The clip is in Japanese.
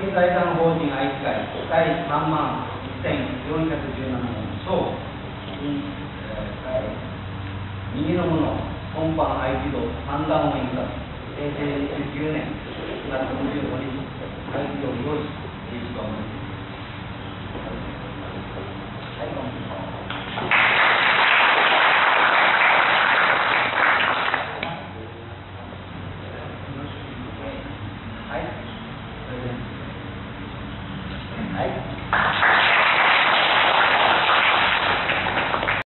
益財産法人愛知会第3万1417問小右のもの本番合気道三段を印刷平成29年4月25日合気道用意停止と思います。はい、